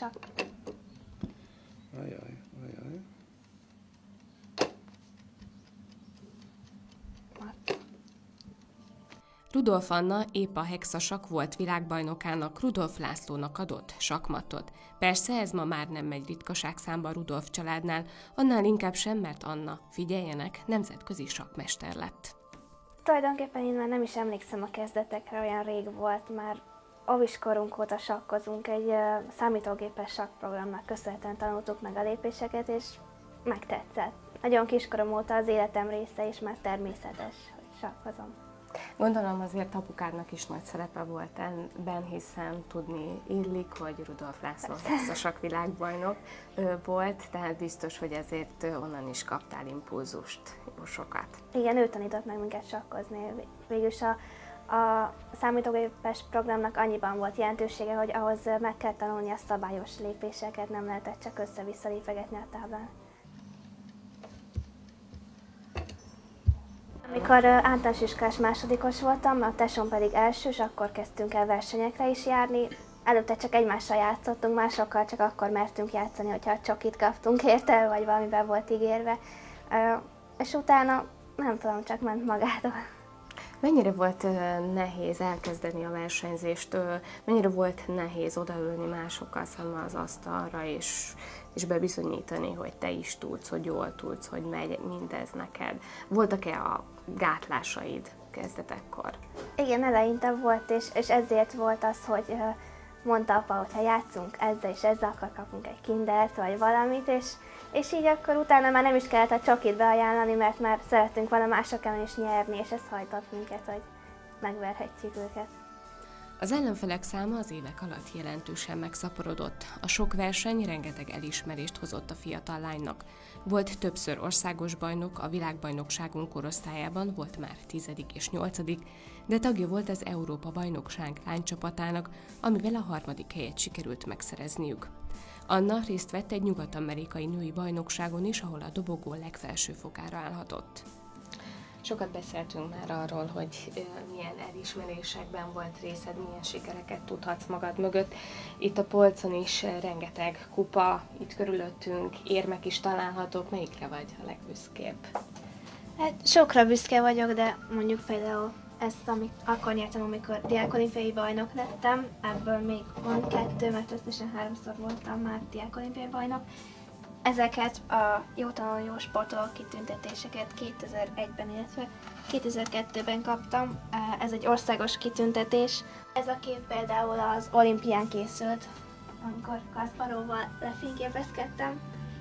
csak. Ajaj, ajaj. Rudolf Anna épp a hexasak volt világbajnokának, Rudolf Lászlónak adott sakkmattot. Persze ez ma már nem megy ritkaságszámba a Rudolf családnál, annál inkább sem, mert Anna, figyeljenek, nemzetközi sakkmester lett. Tulajdonképpen én már nem is emlékszem a kezdetekre, olyan rég volt, már óviskorunk óta sakkozunk, egy számítógépes sakkprogramnak köszönhetően tanultuk meg a lépéseket, és megtetszett. Nagyon kiskorom óta az életem része, és már természetes, hogy sakkozom. Gondolom azért apukádnak is nagy szerepe volt ebben, hiszen tudni illik, hogy Rudolf László a sakkvilágbajnok volt, tehát biztos, hogy ezért onnan is kaptál impulzust, jó sokat. Igen, ő tanított meg minket sakkozni. Végülis a számítógépes programnak annyiban volt jelentősége, hogy ahhoz meg kell tanulni a szabályos lépéseket, nem lehetett csak össze-vissza lépegetni a táblán. Amikor általános iskolás másodikos voltam, a tesóm pedig elsős, akkor kezdtünk el versenyekre is járni. Előtte csak egymással játszottunk, másokkal csak akkor mertünk játszani, hogyha csokit kaptunk érte, vagy valamiben volt ígérve. És utána, nem tudom, csak ment magától. Mennyire volt nehéz elkezdeni a versenyzést, mennyire volt nehéz odaülni másokkal szemben az asztalra, és bebizonyítani, hogy te is tudsz, hogy jól tudsz, hogy megy mindez neked. Voltak-e a gátlásaid kezdetekkor? Igen, eleinte volt, és ezért volt az, hogy mondta apa, hogy ha játszunk ezzel és ezzel, akkor kapunk egy kindert vagy valamit, és így akkor utána már nem is kellett a csokit beajánlani, mert már szerettünk valami mások ellen is nyerni, és ez hajtott minket, hogy megverhetjük őket. Az ellenfelek száma az évek alatt jelentősen megszaporodott. A sok verseny rengeteg elismerést hozott a fiatal lánynak. Volt többször országos bajnok, a világbajnokságon korosztályában volt már 10. és 8., de tagja volt az Európa-bajnokság lánycsapatának, amivel a 3. helyet sikerült megszerezniük. Anna részt vett egy nyugat-amerikai női bajnokságon is, ahol a dobogó legfelső fokára állhatott. Sokat beszéltünk már arról, hogy milyen elismerésekben volt részed, milyen sikereket tudhatsz magad mögött. Itt a polcon is rengeteg kupa, itt körülöttünk érmek is találhatók. Melyikre vagy a legbüszkébb? Hát sokra büszke vagyok, de mondjuk például ezt akkor nyertem, amikor diákolimpiai bajnok lettem, ebből még van 2, mert összesen 3-szor voltam már diákolimpiai bajnok. Ezeket a jótalanul jó sportoló kitüntetéseket 2001-ben, illetve 2002-ben kaptam. Ez egy országos kitüntetés. Ez a kép például az olimpián készült, amikor Kasparovval lefényképezkedtem.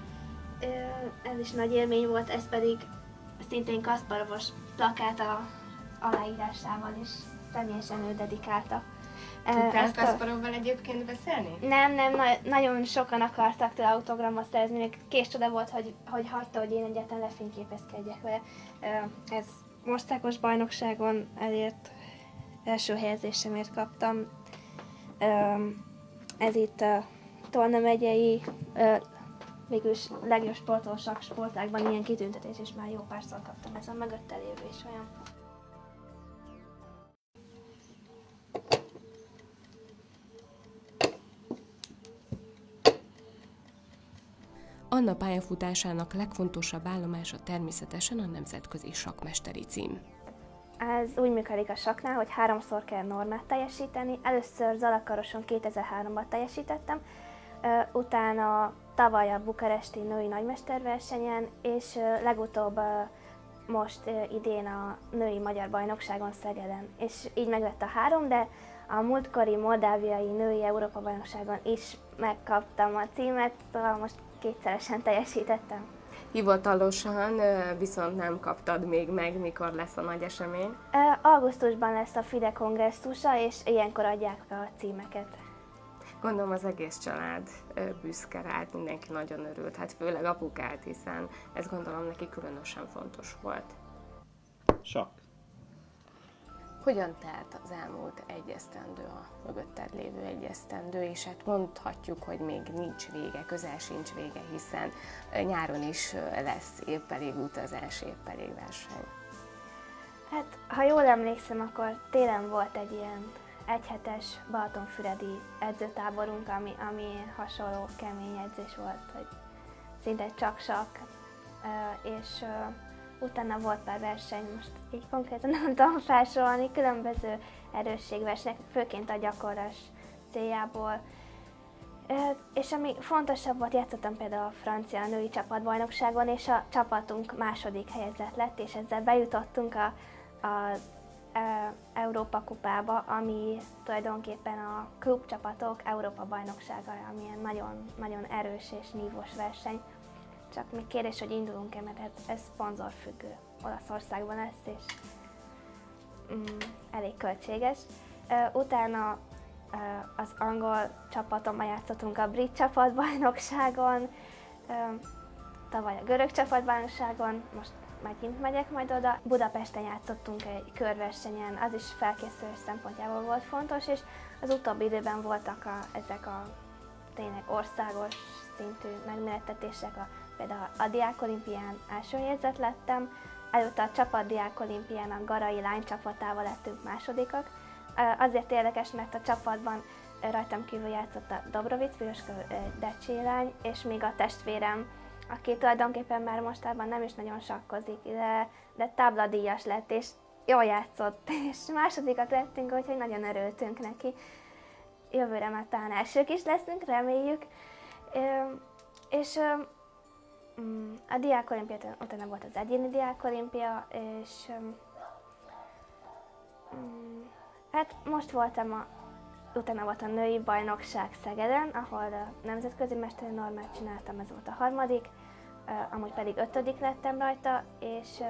Ez is nagy élmény volt, ez pedig szintén Kasparovos plakát aláírásával is személyesen ő dedikálta. Tudtál Kasparovval egyébként beszélni? Nem, nagyon sokan akartak tőle autogramot szerezni, még késcsoda volt, hogy hagyta, hogy én egyáltalán lefényképezkedjek vele. Ez országos bajnokságon elért első helyezésemért kaptam. Ez itt a Tolna megyei, végülis legjobb sportoló sportágban ilyen kitüntetés, és már jó párszor kaptam, ez a mögötte lévő is olyan. Anna pályafutásának legfontosabb állomása természetesen a nemzetközi sakkmesteri cím. Ez úgy működik a sakknál, hogy 3-szor kell normát teljesíteni. Először Zalakaroson 2003-ban teljesítettem, utána tavaly a bukaresti női nagymesterversenyen, és legutóbb most idén a női magyar bajnokságon Szegeden. És így meglett a 3, de a múltkori moldáviai női Európa-bajnokságon is megkaptam a címet, szóval most 2-szeresen teljesítettem. Hivatalosan viszont nem kaptad még meg, mikor lesz a nagy esemény? Augusztusban lesz a FIDE kongresszusa, és ilyenkor adják be a címeket. Gondolom az egész család büszke rád, mindenki nagyon örült, hát főleg apukád, hiszen ez gondolom neki különösen fontos volt. Sakk. Hogyan telt az elmúlt egy esztendő, a mögötted lévő egy esztendő, és hát mondhatjuk, hogy még nincs vége, közel sincs vége, hiszen nyáron is lesz épp elég utazás, épp elég verseny. Hát, ha jól emlékszem, akkor télen volt egy ilyen egyhetes balatonfüredi edzőtáborunk, ami hasonló kemény edzés volt, hogy szinte csak sakk, és utána volt pár verseny, most így konkrétan nem tudom felsorolni, különböző erősségversenyek, főként a gyakorlás céljából. És ami fontosabb volt, játszottam például a francia női csapatbajnokságon, és a csapatunk második helyezett lett, és ezzel bejutottunk az Európa kupába, ami tulajdonképpen a klubcsapatok Európa bajnoksága, ami ilyen nagyon, nagyon erős és nívós verseny. Csak még kérdés, hogy indulunk-e, mert ez szponzorfüggő. Olaszországban lesz, és elég költséges. Utána az angol csapatommal játszottunk a brit csapatbajnokságon, tavaly a görög csapatbajnokságon, most megint megyek majd oda. Budapesten játszottunk egy körversenyen, az is felkészülés szempontjából volt fontos, és az utóbbi időben voltak ezek a tényleg országos szintű megmérettetések, például a diákolimpián első helyezett lettem, előtte a csapatdiákolimpián a garai lány csapatával lettünk másodikak. Azért érdekes, mert a csapatban rajtam kívül játszott a Dobrovic, Piroska Decsi lány, és még a testvérem, aki tulajdonképpen már mostában nem is nagyon sakkozik, de tábladíjas lett, és jól játszott, és másodikak lettünk, úgyhogy nagyon örültünk neki. Jövőre már talán elsők is leszünk, reméljük. És a diákolimpia utána volt az egyéni diákolimpia, és hát most utána volt a női bajnokság Szegeden, ahol a nemzetközi mesteri normát csináltam, ez volt a harmadik, amúgy pedig 5. lettem rajta, és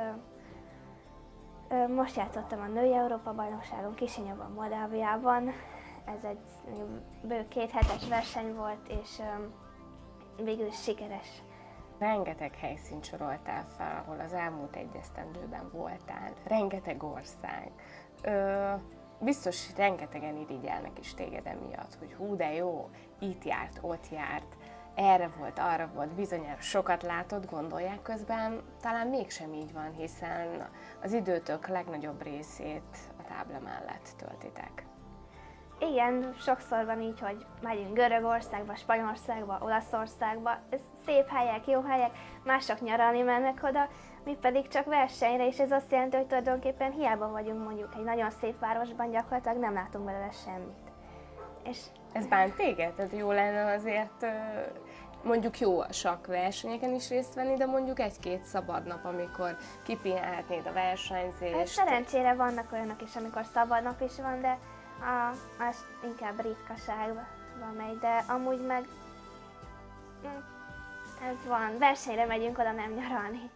most játszottam a női Európa bajnokságon Kisinyovban, Moldáviában. Ez egy bő 2 hetes verseny volt, és végül is sikeres. Rengeteg helyszínt soroltál fel, ahol az elmúlt egy esztendőben voltál. Rengeteg ország. Biztos rengetegen irigyelnek is téged emiatt, hogy hú, de jó, itt járt, ott járt, erre volt, arra volt, bizonyára sokat látott, gondolják, közben talán mégsem így van, hiszen az időtök legnagyobb részét a tábla mellett töltitek. Igen, sokszor van így, hogy megyünk Görögországba, Spanyolországba, Olaszországba, ez szép helyek, jó helyek, mások nyaralni mennek oda, mi pedig csak versenyre, és ez azt jelenti, hogy tulajdonképpen hiába vagyunk mondjuk egy nagyon szép városban, gyakorlatilag nem látunk belőle semmit. És ez bánt téged? Tehát jó lenne azért mondjuk jó a sakkversenyeken is részt venni, de mondjuk 1-2 szabad nap, amikor kipihenhetnéd a versenyzést. Hát szerencsére vannak olyanok is, amikor szabad nap is van, de az inkább ritkaságban megy, de amúgy meg ez van, versenyre megyünk, oda nem nyaralni.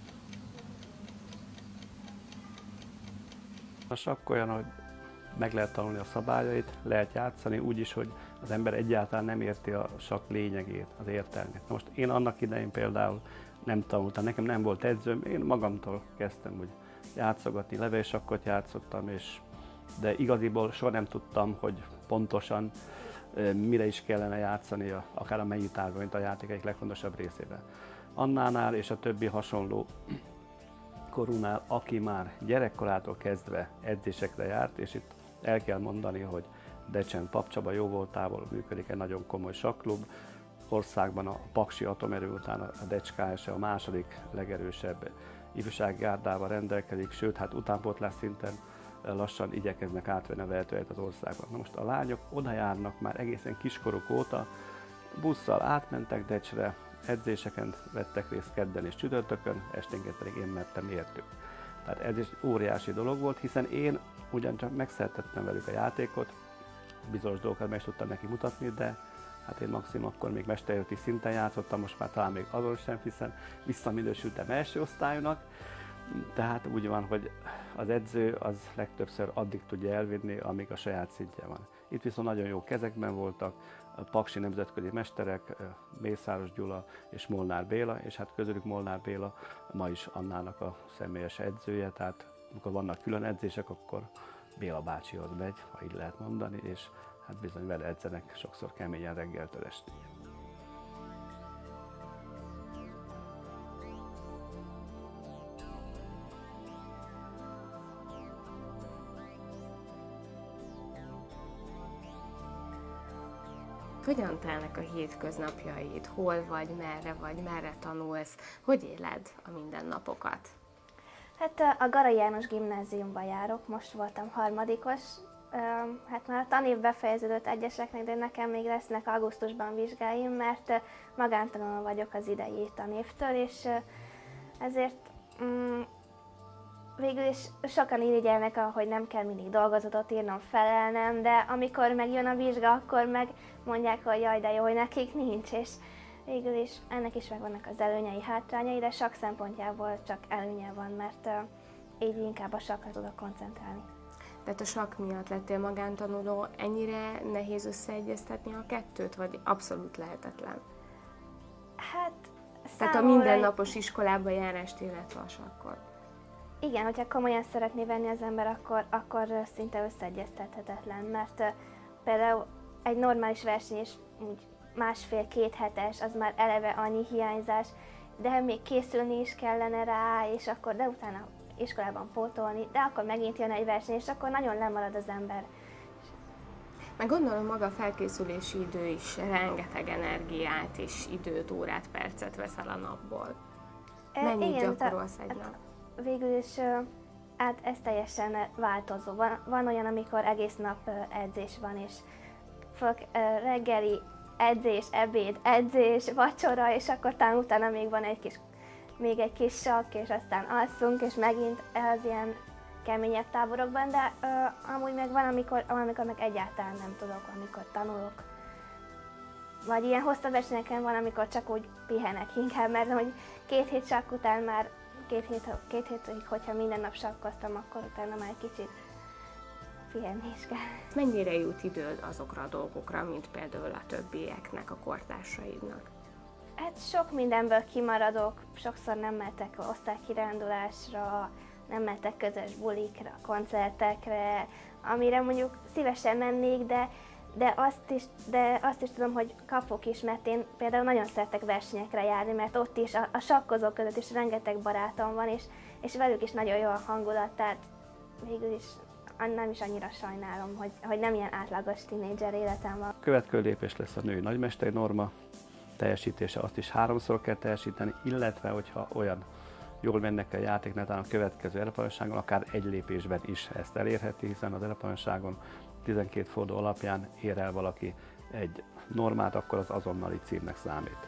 A sakk olyan, hogy meg lehet tanulni a szabályait, lehet játszani úgy is, hogy az ember egyáltalán nem érti a sakk lényegét, az értelmét. Most én annak idején például nem tanultam, nekem nem volt edzőm, én magamtól kezdtem úgy játszogatni, levélsakkot játszottam, de igaziból soha nem tudtam, hogy pontosan mire is kellene játszani, akár a mennyitágban, mint a játék egyik legfontosabb részében. Annánál és a többi hasonló korúnál, aki már gyerekkorától kezdve edzésekre járt, és itt el kell mondani, hogy Decsen Papcsaba jóvoltából működik egy nagyon komoly sakklub, országban a Paksi Atomerő után a Decs KS a második legerősebb ifjúsági gárdával rendelkezik, sőt, hát utánpótlás szinten lassan igyekeznek átvenni a vehetőet az országban. Na most a lányok oda járnak már egészen kiskoruk óta, busszal átmentek Decsre, edzéseken vettek részt kedden és csütörtökön, esténként pedig én mertem értük. Tehát ez is óriási dolog volt, hiszen én ugyancsak megszertettem velük a játékot, bizonyos dolgokat meg is tudtam neki mutatni, de hát én maximum akkor még mesterérti szinten játszottam, most már talán még azon sem, hiszen visszaminősültem első osztályúnak. Tehát úgy van, hogy az edző az legtöbbször addig tudja elvinni, amíg a saját szintje van. Itt viszont nagyon jó kezekben voltak, paksi nemzetközi mesterek, Mészáros Gyula és Molnár Béla, és hát közülük Molnár Béla ma is Annának a személyes edzője, tehát amikor vannak külön edzések, akkor Béla bácsihoz megy, ha így lehet mondani, és hát bizony vele edzenek sokszor keményen reggeltől estig. Hogyan telnek a hétköznapjaid? Hol vagy, merre tanulsz? Hogy éled a mindennapokat? Hát a Garai János Gimnáziumban járok, most voltam harmadikos. Hát már a tanév befejeződött egyeseknek, de nekem még lesznek augusztusban vizsgáim, mert magántanuló vagyok az idei tanévtől, és ezért végül is sokan irigyelnek, hogy nem kell mindig dolgozatot írnom, felelnem, de amikor megjön a vizsga, akkor meg mondják, hogy jaj, de jó, hogy nekik nincs, és végül is ennek is megvannak az előnyei, hátrányai, de sakk szempontjából csak előnye van, mert így inkább a sakkra tudok koncentrálni. Tehát a sakk miatt lettél magántanuló, ennyire nehéz összeegyeztetni a kettőt, vagy abszolút lehetetlen? Hát Tehát a mindennapos iskolába járást, illetve a sakkot. Igen, hogyha komolyan szeretné venni az ember, akkor szinte összeegyeztethetetlen, mert például egy normális verseny is úgy másfél-két hetes, az már eleve annyi hiányzás, de még készülni is kellene rá, és akkor de utána iskolában pótolni, de akkor megint jön egy verseny, és akkor nagyon lemarad az ember. Meg gondolom maga a felkészülési idő is rengeteg energiát és időt, órát, percet veszel a napból. Mennyit gyakorolsz egy nap? Végül is ez teljesen változó. Van olyan, amikor egész nap edzés van, és reggeli edzés, ebéd, edzés, vacsora, és akkor talán utána még van még egy kis sakk, és aztán alszunk, és megint az ilyen keményebb táborokban, de amúgy meg van, amikor meg egyáltalán nem tudok, amikor tanulok. Vagy ilyen hosszabb versenyeken van, amikor csak úgy pihenek inkább, mert hogy 2 hét sakk után már, 2 hétig, hogyha minden nap sakkoztam, akkor utána már egy kicsit pihenni is kell. Mennyire jut időd azokra a dolgokra, mint például a többieknek, a kortársaidnak? Hát sok mindenből kimaradok, sokszor nem mehetek osztálykirándulásra, nem mehetek közös bulikra, koncertekre, amire mondjuk szívesen mennék, de azt is tudom, hogy kapok is, mert én például nagyon szeretek versenyekre járni, mert ott is a sakkozók között is rengeteg barátom van, és velük is nagyon jó a hangulat, tehát végül is nem is annyira sajnálom, hogy nem ilyen átlagos tínédzser életem van. Következő lépés lesz a női nagymesteri norma teljesítése, azt is 3-szor kell teljesíteni, illetve hogyha olyan jól mennek a játéknál, talán a következő Európa-bajnokságon akár egy lépésben is ezt elérheti, hiszen az Európa-bajnokságon 12 forduló alapján ér el valaki egy normát, akkor az azonnali címnek számít.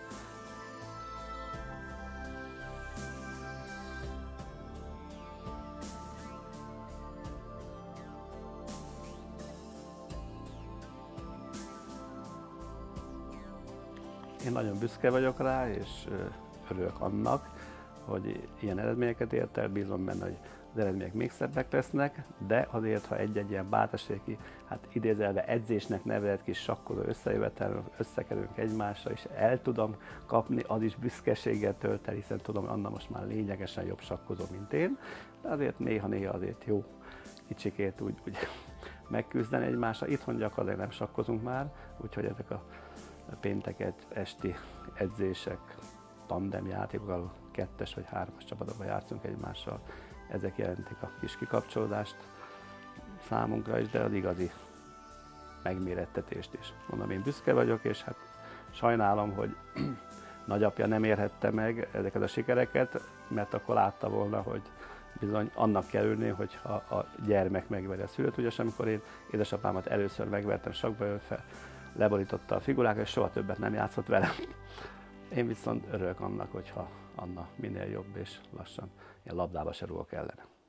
Én nagyon büszke vagyok rá, és örülök annak, hogy ilyen eredményeket ért el, bízom benne, hogy az eredmények még szebbek lesznek, de azért, ha egy-egy ilyen bátorségi, hát idézelve edzésnek nevezett kis sakkozó összejövetel, összekerülünk egymásra, és el tudom kapni, az is büszkeséggel tölt el, hiszen tudom, hogy Anna most már lényegesen jobb sakkozó, mint én, de azért néha-néha azért jó kicsikét úgy megküzdeni egymással. Itthon gyakorlatilag nem sakkozunk már, úgyhogy ezek a pénteket, esti edzések, tandem játékokkal, 2-es vagy 3-as csapatokban játszunk egymással. Ezek jelentik a kis kikapcsolódást számunkra is, de az igazi megmérettetést is. Mondom, én büszke vagyok, és hát sajnálom, hogy nagyapja nem érhette meg ezeket a sikereket, mert akkor látta volna, hogy bizony annak kell ülni, hogyha a gyermek megveri a szülőt. Ugye, amikor én édesapámat először megvertem sakkba, leborította a figurákat, és soha többet nem játszott velem. Én viszont örülök annak, hogyha Anna minél jobb, és lassan ilyen labdába se rúgok ellene.